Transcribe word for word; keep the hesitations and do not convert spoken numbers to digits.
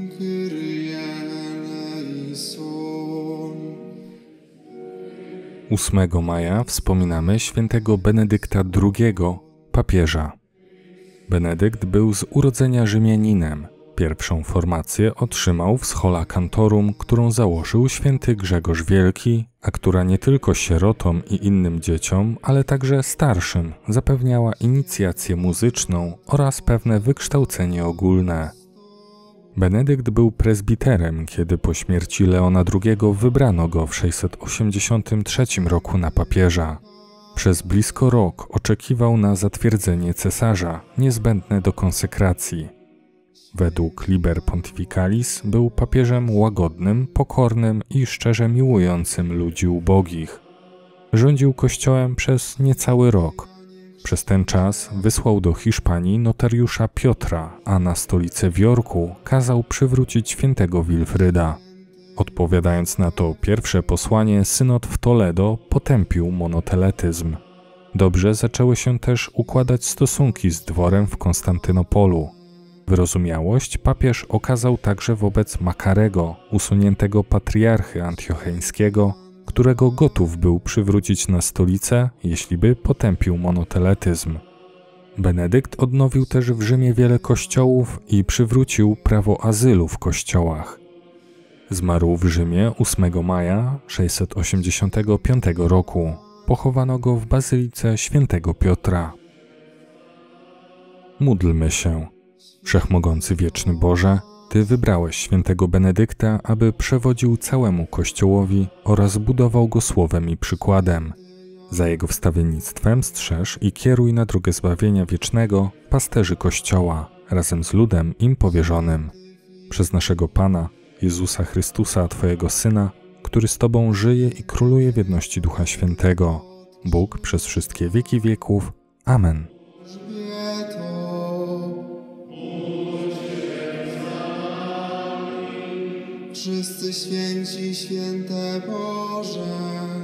ósmego maja wspominamy świętego Benedykta drugiego, papieża. Benedykt był z urodzenia Rzymianinem. Pierwszą formację otrzymał w Schola Cantorum, którą założył święty Grzegorz Wielki, a która nie tylko sierotom i innym dzieciom, ale także starszym zapewniała inicjację muzyczną oraz pewne wykształcenie ogólne. Benedykt był prezbiterem, kiedy po śmierci Leona drugiego wybrano go w sześćset osiemdziesiątym trzecim roku na papieża. Przez blisko rok oczekiwał na zatwierdzenie cesarza, niezbędne do konsekracji. Według Liber Pontificalis był papieżem łagodnym, pokornym i szczerze miłującym ludzi ubogich. Rządził kościołem przez niecały rok. Przez ten czas wysłał do Hiszpanii notariusza Piotra, a na stolicę w Jorku kazał przywrócić świętego Wilfryda. Odpowiadając na to pierwsze posłanie, synod w Toledo potępił monoteletyzm. Dobrze zaczęły się też układać stosunki z dworem w Konstantynopolu. Wyrozumiałość papież okazał także wobec Makarego, usuniętego patriarchy antiocheńskiego, którego gotów był przywrócić na stolicę, jeśli by potępił monoteletyzm. Benedykt odnowił też w Rzymie wiele kościołów i przywrócił prawo azylu w kościołach. Zmarł w Rzymie ósmego maja sześćset osiemdziesiątego piątego roku. Pochowano go w Bazylice Świętego Piotra. Módlmy się. Wszechmogący wieczny Boże, Ty wybrałeś świętego Benedykta, aby przewodził całemu Kościołowi oraz budował go słowem i przykładem. Za jego wstawiennictwem strzeż i kieruj na drogę zbawienia wiecznego pasterzy Kościoła, razem z ludem im powierzonym. Przez naszego Pana, Jezusa Chrystusa, Twojego Syna, który z Tobą żyje i króluje w jedności Ducha Świętego, Bóg przez wszystkie wieki wieków. Amen. Wszyscy święci, święte Boże.